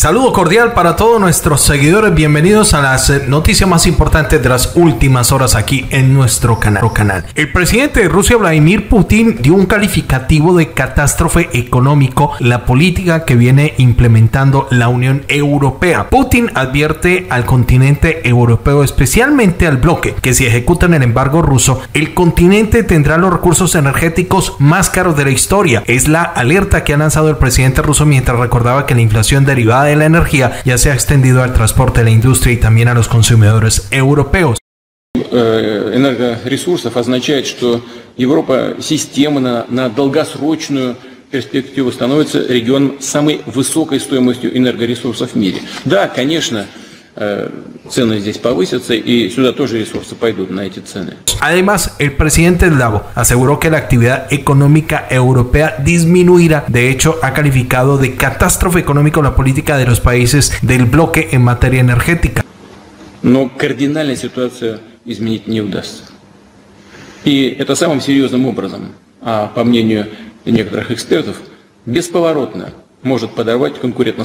Saludo cordial para todos nuestros seguidores. Bienvenidos a las noticias más importantes de las últimas horas aquí en nuestro canal. El presidente de Rusia, Vladimir Putin, dio un calificativo de catástrofe económico la política que viene implementando la Unión Europea. Putin advierte al continente europeo, especialmente al bloque, que si ejecutan el embargo ruso, el continente tendrá los recursos energéticos más caros de la historia. Es la alerta que ha lanzado el presidente ruso mientras recordaba que la inflación derivada de la energía ya se ha extendido al transporte, a la industria y también a los consumidores europeos. Энергоресурсов означает, что Европа системно на долгосрочную перспективу становится регионом с самой высокой стоимостью энергоресурсов в мире. Да, конечно, цены здесь повысятся, и сюда тоже ресурсы пойдут на эти цены. Además, el presidente eslavo aseguró que la actividad económica europea disminuirá. De hecho, ha calificado de catástrofe económica la política de los países del bloque en materia energética. Но кардинальная ситуация изменить не удастся. И это самым серьезным образом, по мнению некоторых экспертов, бесповоротно может подорвать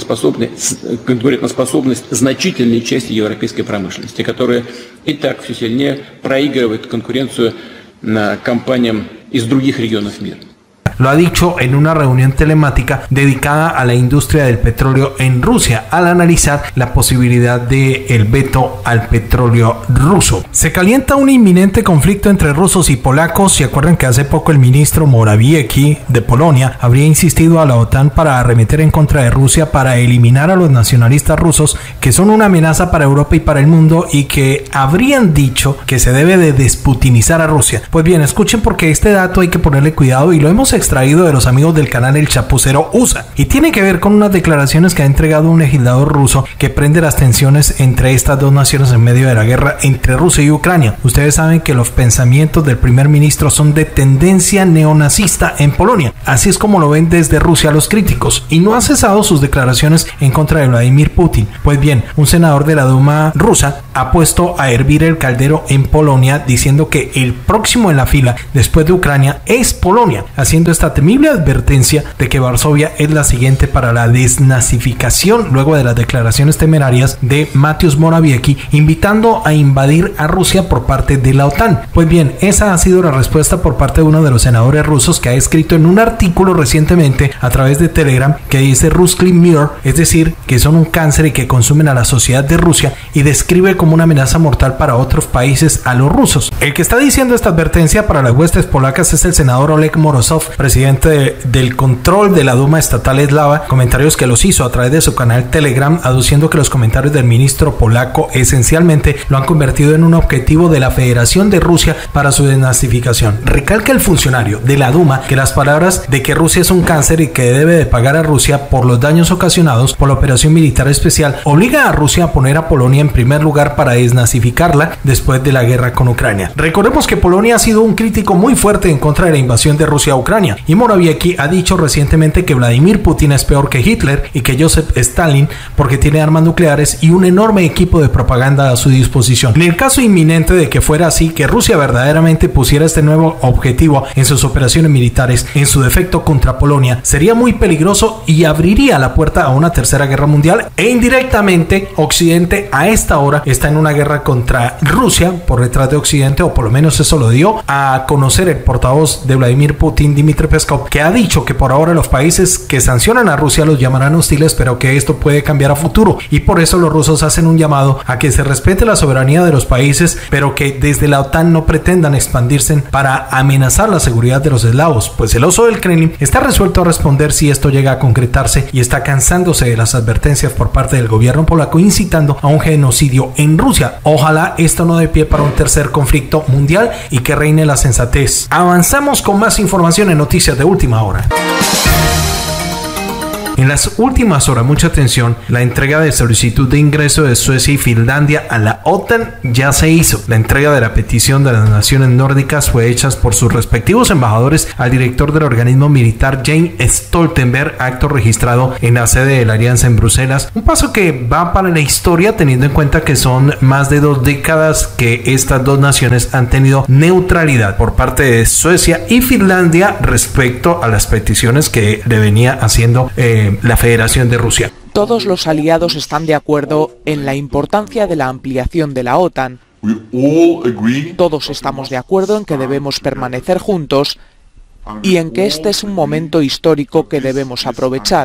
конкурентоспособность значительной части европейской промышленности, которая и так все сильнее проигрывает конкуренцию компаниям из других регионов мира. Lo ha dicho en una reunión telemática dedicada a la industria del petróleo en Rusia, al analizar la posibilidad del veto al petróleo ruso. Se calienta un inminente conflicto entre rusos y polacos. ¿Se acuerdan que hace poco el ministro Morawiecki de Polonia habría insistido a la OTAN para arremeter en contra de Rusia para eliminar a los nacionalistas rusos, que son una amenaza para Europa y para el mundo, y que habrían dicho que se debe de desputinizar a Rusia? Pues bien, escuchen, porque este dato hay que ponerle cuidado y lo hemos extraído de los amigos del canal El Chapucero USA, y tiene que ver con unas declaraciones que ha entregado un legislador ruso que prende las tensiones entre estas dos naciones en medio de la guerra entre Rusia y Ucrania. Ustedes saben que los pensamientos del primer ministro son de tendencia neonazista en Polonia, así es como lo ven desde Rusia los críticos, y no ha cesado sus declaraciones en contra de Vladimir Putin. Pues bien, un senador de la Duma rusa ha puesto a hervir el caldero en Polonia, diciendo que el próximo en la fila después de Ucrania es Polonia, haciendo esta temible advertencia de que Varsovia es la siguiente para la desnazificación, luego de las declaraciones temerarias de Mateusz Morawiecki invitando a invadir a Rusia por parte de la OTAN. Pues bien, esa ha sido la respuesta por parte de uno de los senadores rusos, que ha escrito en un artículo recientemente a través de Telegram que dice Ruski Mir, es decir, que son un cáncer y que consumen a la sociedad de Rusia, y describe como una amenaza mortal para otros países a los rusos. El que está diciendo esta advertencia para las huestes polacas es el senador Oleg Morozov, presidente del control de la Duma estatal eslava, comentarios que los hizo a través de su canal Telegram, aduciendo que los comentarios del ministro polaco esencialmente lo han convertido en un objetivo de la Federación de Rusia para su desnazificación. Recalca el funcionario de la Duma que las palabras de que Rusia es un cáncer y que debe de pagar a Rusia por los daños ocasionados por la operación militar especial obliga a Rusia a poner a Polonia en primer lugar para desnazificarla después de la guerra con Ucrania. Recordemos que Polonia ha sido un crítico muy fuerte en contra de la invasión de Rusia a Ucrania, y Morawiecki ha dicho recientemente que Vladimir Putin es peor que Hitler y que Joseph Stalin porque tiene armas nucleares y un enorme equipo de propaganda a su disposición. En el caso inminente de que fuera así, que Rusia verdaderamente pusiera este nuevo objetivo en sus operaciones militares, en su defecto contra Polonia, sería muy peligroso y abriría la puerta a una tercera guerra mundial, e indirectamente Occidente a esta hora está en una guerra contra Rusia por detrás de Occidente, o por lo menos eso lo dio a conocer el portavoz de Vladimir Putin, Dmitry Peskov, que ha dicho que por ahora los países que sancionan a Rusia los llamarán hostiles, pero que esto puede cambiar a futuro, y por eso los rusos hacen un llamado a que se respete la soberanía de los países, pero que desde la OTAN no pretendan expandirse para amenazar la seguridad de los eslavos, pues el oso del Kremlin está resuelto a responder si esto llega a concretarse, y está cansándose de las advertencias por parte del gobierno polaco incitando a un genocidio en Rusia. Ojalá esto no dé pie para un tercer conflicto mundial y que reine la sensatez. Avanzamos con más información en noticias de última hora. En las últimas horas, mucha atención, la entrega de solicitud de ingreso de Suecia y Finlandia a la OTAN ya se hizo. La entrega de la petición de las naciones nórdicas fue hecha por sus respectivos embajadores al director del organismo militar Jens Stoltenberg, acto registrado en la sede de la Alianza en Bruselas. Un paso que va para la historia, teniendo en cuenta que son más de 2 décadas que estas dos naciones han tenido neutralidad por parte de Suecia y Finlandia respecto a las peticiones que le venía haciendo la Federación de Rusia. Todos los aliados están de acuerdo en la importancia de la ampliación de la OTAN. Todos estamos de acuerdo en que debemos permanecer juntos y en que este es un momento histórico que debemos aprovechar.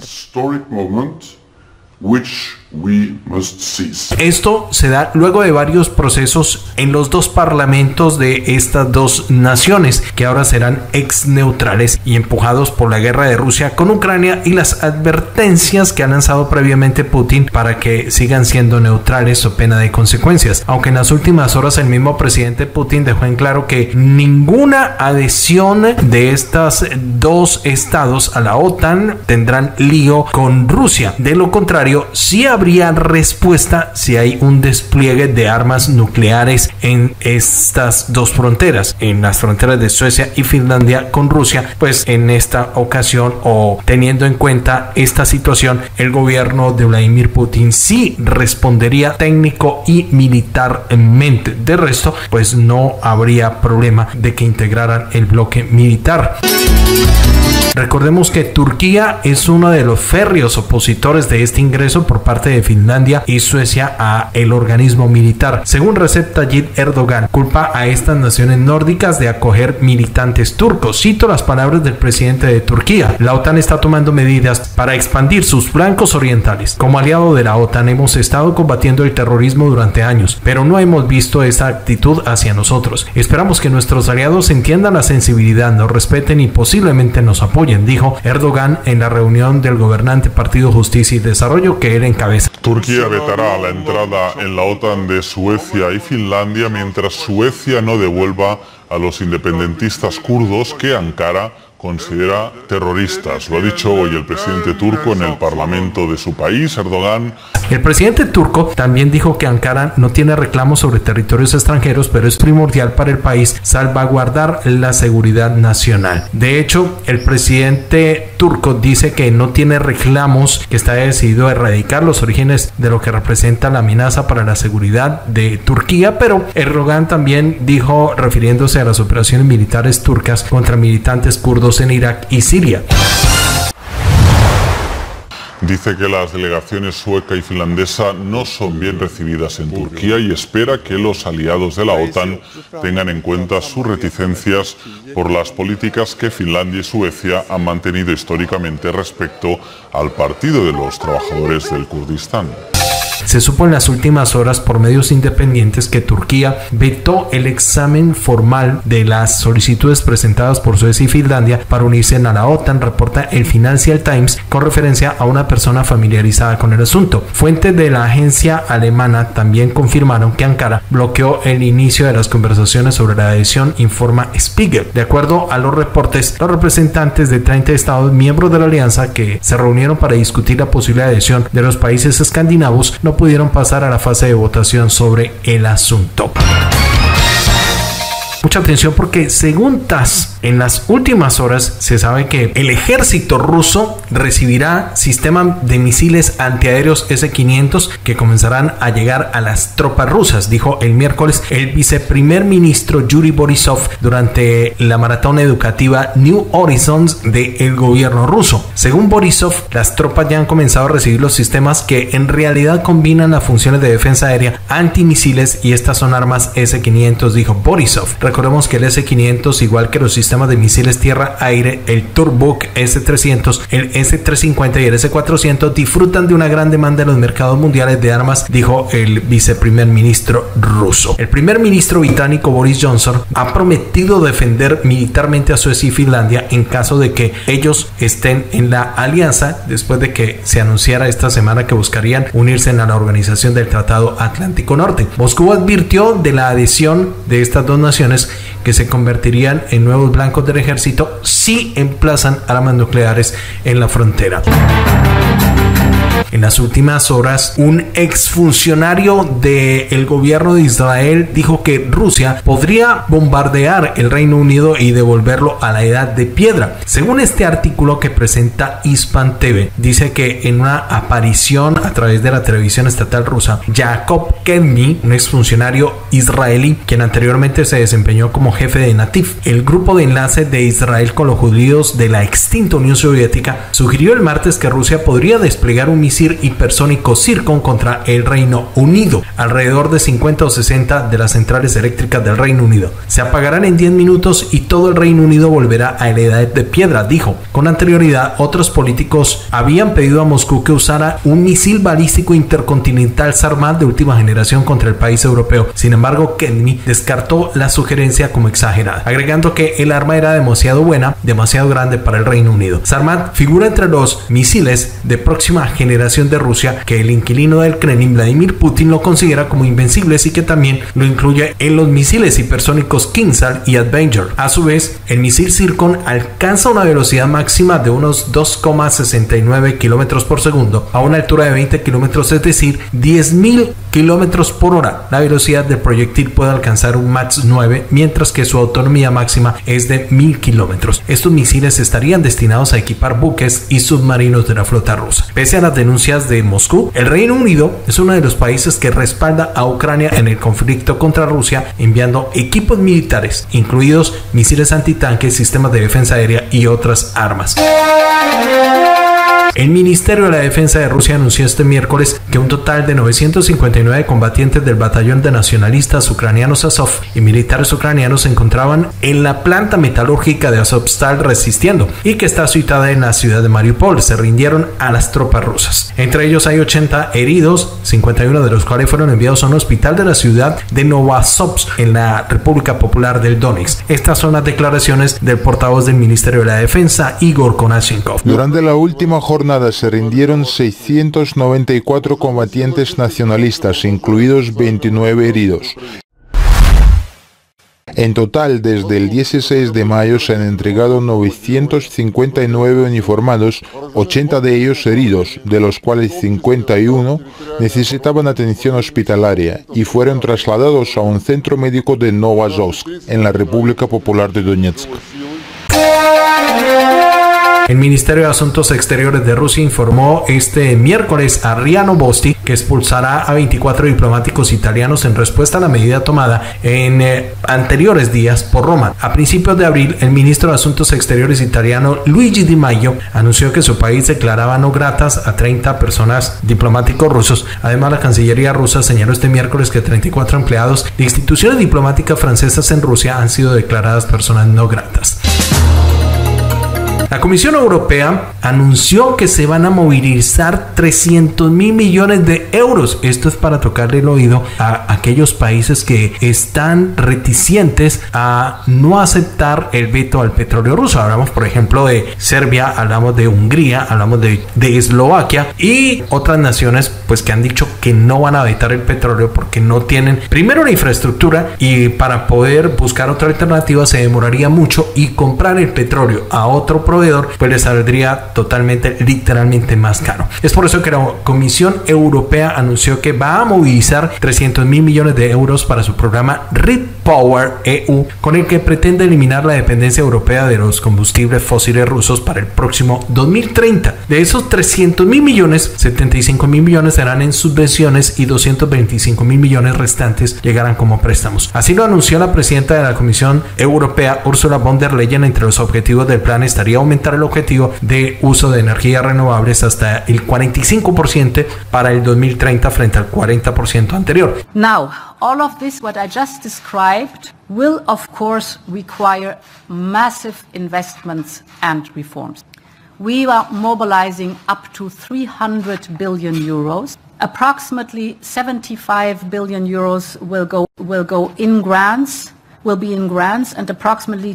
Esto se da luego de varios procesos en los dos parlamentos de estas dos naciones, que ahora serán ex neutrales y empujados por la guerra de Rusia con Ucrania y las advertencias que ha lanzado previamente Putin para que sigan siendo neutrales o pena de consecuencias. Aunque en las últimas horas el mismo presidente Putin dejó en claro que ninguna adhesión de estos dos estados a la OTAN tendrán lío con Rusia. De lo contrario, sí habría respuesta si hay un despliegue de armas nucleares en estas dos fronteras, en las fronteras de Suecia y Finlandia con Rusia. Pues en esta ocasión, o teniendo en cuenta esta situación, el gobierno de Vladimir Putin sí respondería técnico y militarmente. De resto, pues no habría problema de que integraran el bloque militar. Recordemos que Turquía es uno de los férreos opositores de este ingreso por parte de Finlandia y Suecia a el organismo militar. Según Recep Tayyip Erdogan, culpa a estas naciones nórdicas de acoger militantes turcos. Cito las palabras del presidente de Turquía: la OTAN está tomando medidas para expandir sus flancos orientales. Como aliado de la OTAN hemos estado combatiendo el terrorismo durante años, pero no hemos visto esa actitud hacia nosotros. Esperamos que nuestros aliados entiendan la sensibilidad, nos respeten y posiblemente nos apoyen, dijo Erdogan en la reunión del gobernante Partido Justicia y Desarrollo que él encabeza. Turquía vetará la entrada en la OTAN de Suecia y Finlandia mientras Suecia no devuelva a los independentistas kurdos que Ankara considera terroristas. Lo ha dicho hoy el presidente turco en el parlamento de su país. Erdogan. El presidente turco también dijo que Ankara no tiene reclamos sobre territorios extranjeros, pero es primordial para el país salvaguardar la seguridad nacional. De hecho, el presidente turco dice que no tiene reclamos, que está decidido a erradicar los orígenes de lo que representa la amenaza para la seguridad de Turquía, pero Erdogan también dijo, refiriéndose a las operaciones militares turcas contra militantes kurdos en Irak y Siria. Dice que las delegaciones sueca y finlandesa no son bien recibidas en Turquía y espera que los aliados de la OTAN tengan en cuenta sus reticencias por las políticas que Finlandia y Suecia han mantenido históricamente respecto al Partido de los Trabajadores del Kurdistán. Se supo en las últimas horas por medios independientes que Turquía vetó el examen formal de las solicitudes presentadas por Suecia y Finlandia para unirse a la OTAN, reporta el Financial Times con referencia a una persona familiarizada con el asunto. Fuentes de la agencia alemana también confirmaron que Ankara bloqueó el inicio de las conversaciones sobre la adhesión, informa Spiegel. De acuerdo a los reportes, los representantes de 30 estados miembros de la alianza que se reunieron para discutir la posible adhesión de los países escandinavos no pudieron pasar a la fase de votación sobre el asunto. Mucha atención porque según TASS, en las últimas horas se sabe que el ejército ruso recibirá sistemas de misiles antiaéreos S-500 que comenzarán a llegar a las tropas rusas, dijo el miércoles el viceprimer ministro Yuri Borisov durante la maratón educativa New Horizons del gobierno ruso. Según Borisov, las tropas ya han comenzado a recibir los sistemas que en realidad combinan las funciones de defensa aérea, antimisiles y estas son armas S-500, dijo Borisov. Recordemos que el S-500, igual que los sistemas de misiles tierra-aire, el Turbuk S-300, el S-350 y el S-400 disfrutan de una gran demanda en los mercados mundiales de armas, dijo el viceprimer ministro ruso. El primer ministro británico Boris Johnson ha prometido defender militarmente a Suecia y Finlandia en caso de que ellos estén en la alianza, después de que se anunciara esta semana que buscarían unirse a la organización del Tratado Atlántico Norte. Moscú advirtió de la adhesión de estas dos naciones que se convertirían en nuevos blancos del ejército si emplazan armas nucleares en la frontera. En las últimas horas, un exfuncionario del gobierno de Israel dijo que Rusia podría bombardear el Reino Unido y devolverlo a la edad de piedra. Según este artículo que presenta Ispan TV, dice que en una aparición a través de la televisión estatal rusa, Jacob Kedmi, un exfuncionario israelí, quien anteriormente se desempeñó como jefe de Natif, el grupo de enlace de Israel con los judíos de la extinta Unión Soviética, sugirió el martes que Rusia podría desplegar un misil misil hipersónico Zircon contra el Reino Unido. Alrededor de 50 o 60 de las centrales eléctricas del Reino Unido se apagarán en 10 minutos y todo el Reino Unido volverá a la edad de piedra, dijo. Con anterioridad, otros políticos habían pedido a Moscú que usara un misil balístico intercontinental Sarmat de última generación contra el país europeo. Sin embargo, Kenny descartó la sugerencia como exagerada, agregando que el arma era demasiado buena, demasiado grande para el Reino Unido. Sarmat figura entre los misiles de próxima generación de Rusia, que el inquilino del Kremlin, Vladimir Putin, lo considera como invencibles y que también lo incluye en los misiles hipersónicos Kinzhal y Avenger. A su vez, el misil Zircon alcanza una velocidad máxima de unos 2,69 kilómetros por segundo a una altura de 20 kilómetros, es decir, 10.000 kilómetros por hora. La velocidad del proyectil puede alcanzar un Mach 9, mientras que su autonomía máxima es de 1.000 kilómetros. Estos misiles estarían destinados a equipar buques y submarinos de la flota rusa. Pese a las denuncias de Moscú, el Reino Unido es uno de los países que respalda a Ucrania en el conflicto contra Rusia, enviando equipos militares, incluidos misiles antitanques, sistemas de defensa aérea y otras armas. El Ministerio de la Defensa de Rusia anunció este miércoles que un total de 959 combatientes del batallón de nacionalistas ucranianos Azov y militares ucranianos se encontraban en la planta metalúrgica de Azovstal resistiendo y que está situada en la ciudad de Mariupol. Se rindieron a las tropas rusas. Entre ellos hay 80 heridos, 51 de los cuales fueron enviados a un hospital de la ciudad de Novosibirsk en la República Popular del Donetsk. Estas son las declaraciones del portavoz del Ministerio de la Defensa, Igor Konashenkov. Durante la última jornada se rindieron 694 combatientes nacionalistas, incluidos 29 heridos. En total, desde el 16 de mayo se han entregado 959 uniformados, 80 de ellos heridos, de los cuales 51 necesitaban atención hospitalaria y fueron trasladados a un centro médico de Novosibirsk, en la República Popular de Donetsk. El Ministerio de Asuntos Exteriores de Rusia informó este miércoles a RIA Novosti que expulsará a 24 diplomáticos italianos en respuesta a la medida tomada en anteriores días por Roma. A principios de abril, el ministro de Asuntos Exteriores italiano Luigi Di Maio anunció que su país declaraba no gratas a 30 personas diplomáticos rusos. Además, la Cancillería rusa señaló este miércoles que 34 empleados de instituciones diplomáticas francesas en Rusia han sido declaradas personas no gratas. La Comisión Europea anunció que se van a movilizar 300.000 millones de euros. Esto es para tocarle el oído a aquellos países que están reticentes a no aceptar el veto al petróleo ruso. Hablamos, por ejemplo, de Serbia, hablamos de Hungría, hablamos de Eslovaquia y otras naciones pues que han dicho que no van a vetar el petróleo porque no tienen primero la infraestructura y para poder buscar otra alternativa se demoraría mucho y comprar el petróleo a otro proveedor pues le saldría totalmente, literalmente más caro. Es por eso que la Comisión Europea anunció que va a movilizar 300.000 millones de euros para su programa REPower EU, con el que pretende eliminar la dependencia europea de los combustibles fósiles rusos para el próximo 2030. De esos 300.000 millones, 75.000 millones serán en subvenciones y 225.000 millones restantes llegarán como préstamos. Así lo anunció la presidenta de la Comisión Europea, Ursula von der Leyen. Entre los objetivos del plan estaría aumentar el objetivo de uso de energías renovables hasta el 45% para el 2030 frente al 40% anterior. Now, all of this, what I just described, will of course require massive investments and reforms. We are mobilizing up to 300 billion euros. Approximately 75 billion euros will go in grants. Will be in grants and approximately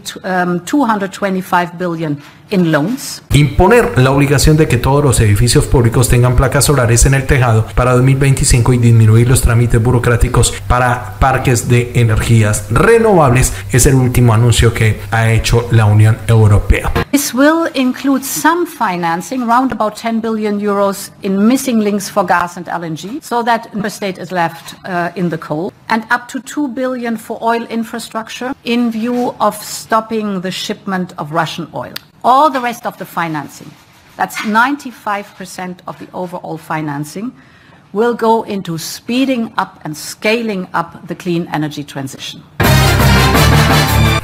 225 billion in loans. Imponer la obligación de que todos los edificios públicos tengan placas solares en el tejado para 2025 y disminuir los trámites burocráticos para parques de energías renovables es el último anuncio que ha hecho la Unión Europea. This will include some financing, around about 10 billion euros in missing links for gas and LNG, so that the state is left in the cold, and up to 2 billion for oil infrastructure in view of stopping the shipment of Russian oil. All the rest of the financing, that's 95% of the overall financing, will go into speeding up and scaling up the clean energy transition.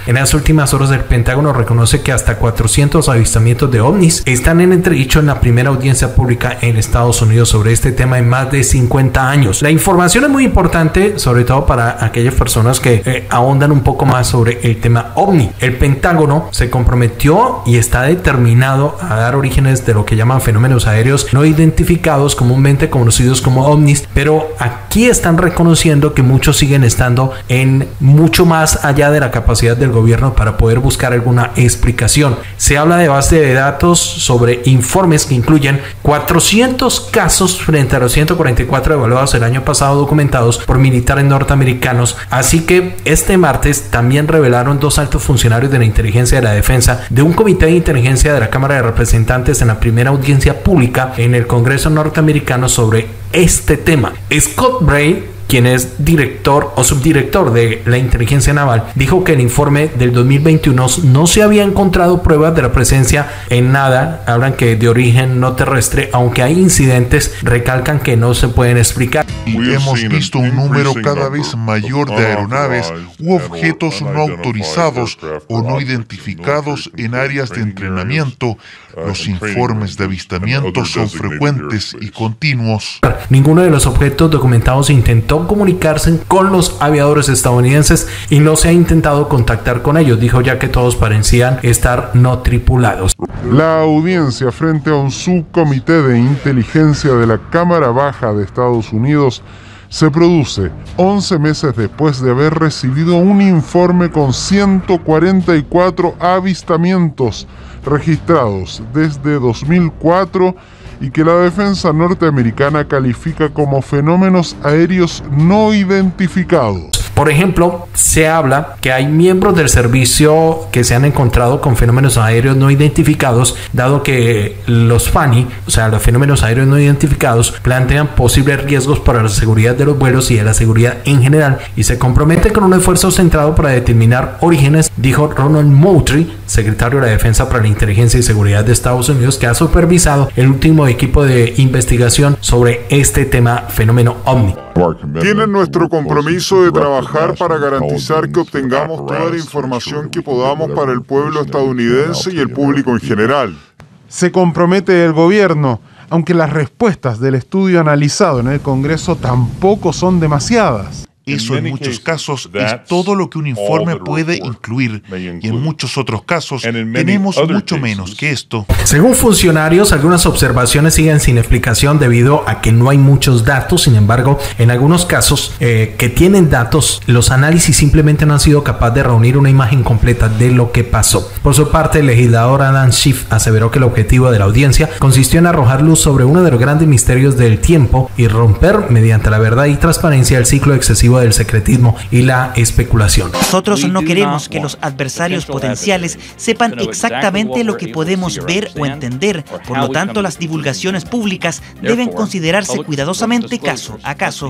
En las últimas horas el Pentágono reconoce que hasta 400 avistamientos de ovnis están en entredicho en la primera audiencia pública en Estados Unidos sobre este tema en más de 50 años. La información es muy importante, sobre todo para aquellas personas que ahondan un poco más sobre el tema ovni. El Pentágono se comprometió y está determinado a dar orígenes de lo que llaman fenómenos aéreos no identificados, comúnmente conocidos como ovnis, pero aquí están reconociendo que muchos siguen estando en mucho más allá de la capacidad del gobierno para poder buscar alguna explicación. Se habla de base de datos sobre informes que incluyen 400 casos frente a los 144 evaluados el año pasado documentados por militares norteamericanos, así que este martes también revelaron dos altos funcionarios de la inteligencia de la defensa de un comité de inteligencia de la Cámara de Representantes en la primera audiencia pública en el Congreso norteamericano sobre este tema. Scott Bray, quien es director o subdirector de la inteligencia naval, dijo que el informe del 2021 no se había encontrado pruebas de la presencia en nada, hablan que de origen no terrestre, aunque hay incidentes, recalcan que no se pueden explicar. Hemos visto un número cada vez mayor de aeronaves u objetos no autorizados o no identificados en áreas de entrenamiento. Los informes de avistamientos son frecuentes y continuos. Ninguno de los objetos documentados intentó comunicarse con los aviadores estadounidenses y no se ha intentado contactar con ellos, dijo, ya que todos parecían estar no tripulados. La audiencia frente a un subcomité de inteligencia de la Cámara Baja de Estados Unidos se produce 11 meses después de haber recibido un informe con 144 avistamientos registrados desde 2004 y que la defensa norteamericana califica como fenómenos aéreos no identificados. Por ejemplo, se habla que hay miembros del servicio que se han encontrado con fenómenos aéreos no identificados, dado que los FANI, o sea, los fenómenos aéreos no identificados, plantean posibles riesgos para la seguridad de los vuelos y de la seguridad en general, y se compromete con un esfuerzo centrado para determinar orígenes, dijo Ronald Moultrie, secretario de la Defensa para la Inteligencia y Seguridad de Estados Unidos, que ha supervisado el último equipo de investigación sobre este tema fenómeno ovni. Tienen nuestro compromiso de trabajar para garantizar que obtengamos toda la información que podamos para el pueblo estadounidense y el público en general. Se compromete el gobierno, aunque las respuestas del estudio analizado en el Congreso tampoco son demasiadas. Eso en muchos casos es todo lo que un informe puede incluir, y en muchos otros casos tenemos mucho menos que esto. Según funcionarios, algunas observaciones siguen sin explicación debido a que no hay muchos datos. Sin embargo, en algunos casos que tienen datos, los análisis simplemente no han sido capaces de reunir una imagen completa de lo que pasó. Por su parte, el legislador Adam Schiff aseveró que el objetivo de la audiencia consistió en arrojar luz sobre uno de los grandes misterios del tiempo y romper mediante la verdad y transparencia el ciclo excesivo del secretismo y la especulación. Nosotros no queremos que los adversarios potenciales sepan exactamente lo que podemos ver o entender. Por lo tanto, las divulgaciones públicas deben considerarse cuidadosamente caso a caso.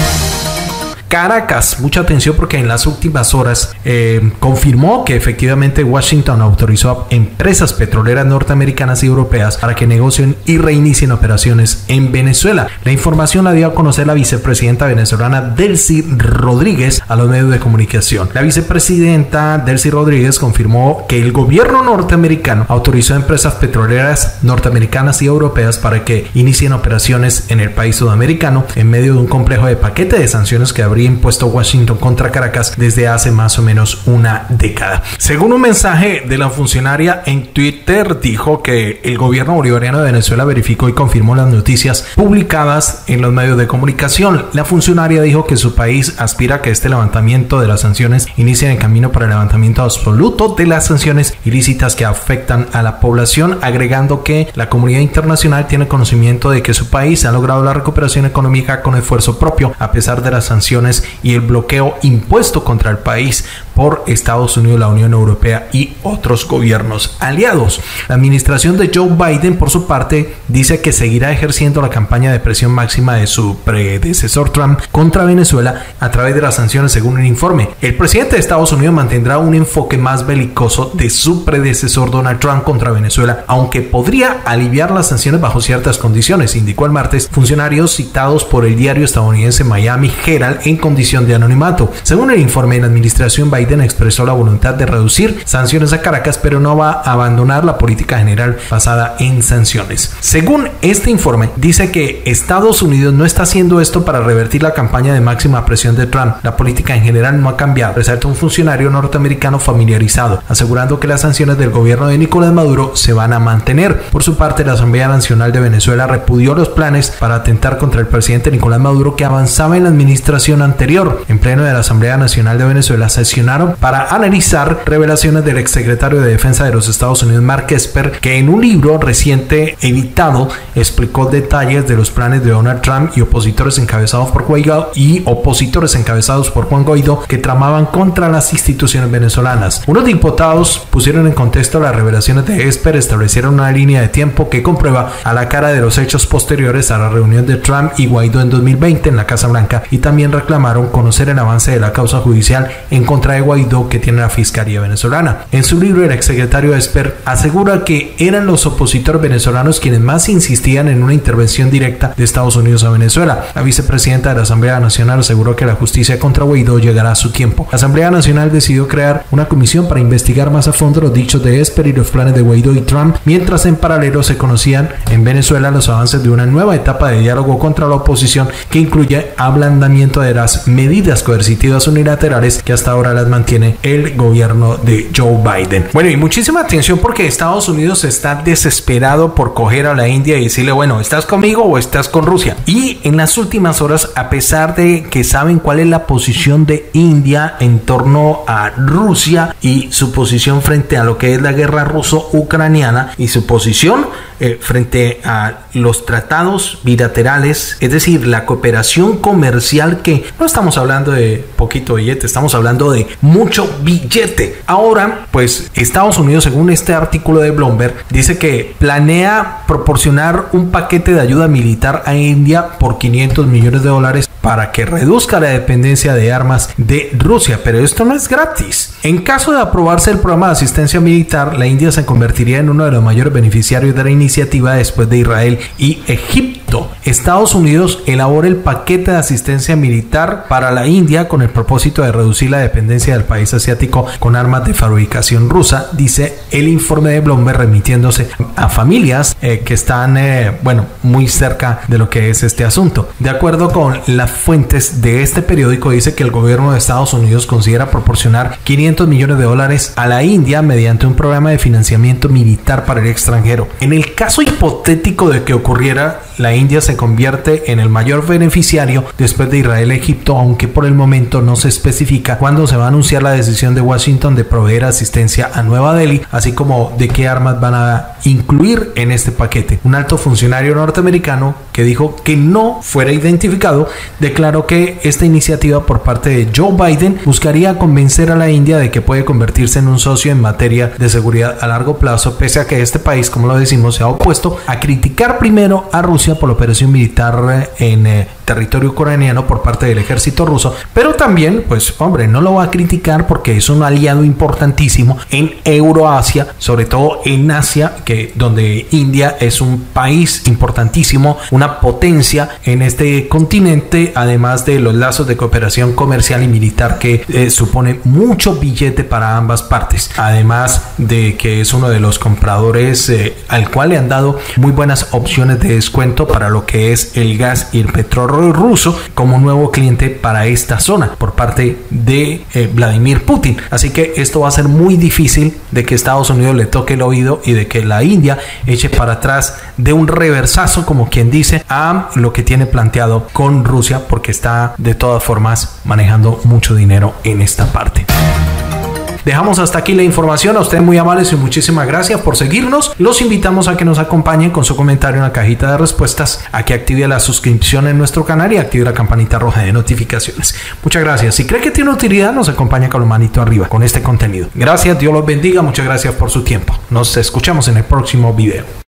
Caracas, mucha atención porque en las últimas horas confirmó que efectivamente Washington autorizó a empresas petroleras norteamericanas y europeas para que negocien y reinicien operaciones en Venezuela. La información la dio a conocer la vicepresidenta venezolana Delcy Rodríguez a los medios de comunicación. La vicepresidenta Delcy Rodríguez confirmó que el gobierno norteamericano autorizó a empresas petroleras norteamericanas y europeas para que inicien operaciones en el país sudamericano en medio de un complejo de paquete de sanciones que habría impuesto Washington contra Caracas desde hace más o menos una década. Según un mensaje de la funcionaria en Twitter, dijo que el gobierno bolivariano de Venezuela verificó y confirmó las noticias publicadas en los medios de comunicación. La funcionaria dijo que su país aspira a que este levantamiento de las sanciones inicie el camino para el levantamiento absoluto de las sanciones ilícitas que afectan a la población, agregando que la comunidad internacional tiene conocimiento de que su país ha logrado la recuperación económica con esfuerzo propio a pesar de las sanciones y el bloqueo impuesto contra el país por Estados Unidos, la Unión Europea y otros gobiernos aliados. La administración de Joe Biden, por su parte, dice que seguirá ejerciendo la campaña de presión máxima de su predecesor Trump contra Venezuela a través de las sanciones, según un informe. El presidente de Estados Unidos mantendrá un enfoque más belicoso de su predecesor Donald Trump contra Venezuela, aunque podría aliviar las sanciones bajo ciertas condiciones, indicó el martes funcionarios citados por el diario estadounidense Miami Herald en condición de anonimato. Según el informe, la administración Biden expresó la voluntad de reducir sanciones a Caracas, pero no va a abandonar la política general basada en sanciones. Según este informe, dice que Estados Unidos no está haciendo esto para revertir la campaña de máxima presión de Trump. La política en general no ha cambiado, resalta un funcionario norteamericano familiarizado, asegurando que las sanciones del gobierno de Nicolás Maduro se van a mantener. Por su parte, la Asamblea Nacional de Venezuela repudió los planes para atentar contra el presidente Nicolás Maduro que avanzaba en la administración anterior. En pleno de la Asamblea Nacional de Venezuela sesionaron para analizar revelaciones del exsecretario de Defensa de los Estados Unidos, Mark Esper, que en un libro reciente editado explicó detalles de los planes de Donald Trump y opositores encabezados por Juan Guaidó que tramaban contra las instituciones venezolanas. Unos diputados pusieron en contexto las revelaciones de Esper, establecieron una línea de tiempo que comprueba a la cara de los hechos posteriores a la reunión de Trump y Guaidó en 2020 en la Casa Blanca, y también reclamaron conocer el avance de la causa judicial en contra de Guaidó que tiene la Fiscalía venezolana. En su libro, el exsecretario Esper asegura que eran los opositores venezolanos quienes más insistían en una intervención directa de Estados Unidos a Venezuela. La vicepresidenta de la Asamblea Nacional aseguró que la justicia contra Guaidó llegará a su tiempo. La Asamblea Nacional decidió crear una comisión para investigar más a fondo los dichos de Esper y los planes de Guaidó y Trump, mientras en paralelo se conocían en Venezuela los avances de una nueva etapa de diálogo contra la oposición que incluye ablandamiento de las medidas coercitivas unilaterales que hasta ahora las mantiene el gobierno de Joe Biden. Bueno, y muchísima atención porque Estados Unidos está desesperado por coger a la India y decirle, bueno, ¿estás conmigo o estás con Rusia? Y en las últimas horas, a pesar de que saben cuál es la posición de India en torno a Rusia y su posición frente a lo que es la guerra ruso-ucraniana y su posición frente a los tratados bilaterales, es decir, la cooperación comercial, que no estamos hablando de poquito billete, estamos hablando de mucho billete. Ahora, pues Estados Unidos, según este artículo de Bloomberg, dice que planea proporcionar un paquete de ayuda militar a India por $500 millones para que reduzca la dependencia de armas de Rusia, pero esto no es gratis. En caso de aprobarse el programa de asistencia militar, la India se convertiría en uno de los mayores beneficiarios de la iniciativa después de Israel y Egipto. Estados Unidos elabora el paquete de asistencia militar para la India con el propósito de reducir la dependencia del país asiático con armas de fabricación rusa, dice el informe de Bloomberg, remitiéndose a familias que están muy cerca de lo que es este asunto. De acuerdo con las fuentes de este periódico, dice que el gobierno de Estados Unidos considera proporcionar $500 millones a la India mediante un programa de financiamiento militar para el extranjero. En el caso hipotético de que ocurriera, la India se convierte en el mayor beneficiario después de Israel y Egipto, aunque por el momento no se especifica cuándo se va a anunciar la decisión de Washington de proveer asistencia a Nueva Delhi, así como de qué armas van a incluir en este paquete. Un alto funcionario norteamericano que dijo que no fuera identificado declaró que esta iniciativa por parte de Joe Biden buscaría convencer a la India de que puede convertirse en un socio en materia de seguridad a largo plazo, pese a que este país, como lo decimos, se ha opuesto a criticar primero a Rusia por la operación militar en territorio ucraniano por parte del ejército ruso, pero también, pues hombre, no lo va a criticar porque es un aliado importantísimo en Euroasia, sobre todo en Asia, donde India es un país importantísimo, una potencia en este continente, además de los lazos de cooperación comercial y militar que supone mucho billete para ambas partes, además de que es uno de los compradores al cual le han dado muy buenas opciones de descuento para lo que es el gas y el petróleo ruso como nuevo cliente para esta zona por parte de Vladimir Putin. Así que esto va a ser muy difícil de que Estados Unidos le toque el oído y de que la India eche para atrás de un reversazo, como quien dice, a lo que tiene planteado con Rusia, porque está de todas formas manejando mucho dinero en esta parte. Dejamos hasta aquí la información. A ustedes muy amables y muchísimas gracias por seguirnos. Los invitamos a que nos acompañen con su comentario en la cajita de respuestas, a que active la suscripción en nuestro canal y active la campanita roja de notificaciones. Muchas gracias. Si cree que tiene utilidad, nos acompaña con la manito arriba con este contenido. Gracias, Dios los bendiga. Muchas gracias por su tiempo. Nos escuchamos en el próximo video.